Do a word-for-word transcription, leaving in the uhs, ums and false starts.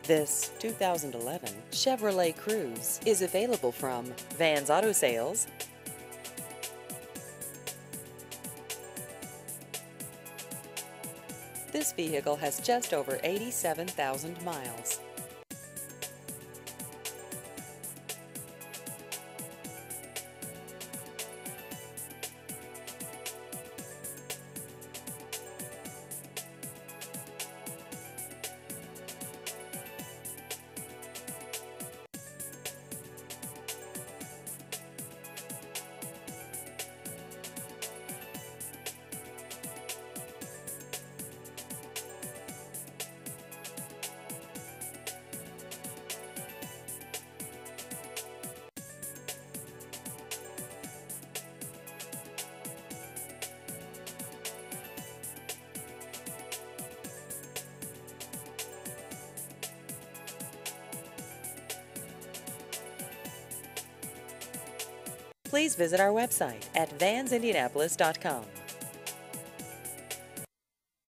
This two thousand eleven Chevrolet Cruze is available from Vans Auto Sales. This vehicle has just over eighty-seven thousand miles. Please visit our website at vans indianapolis dot com.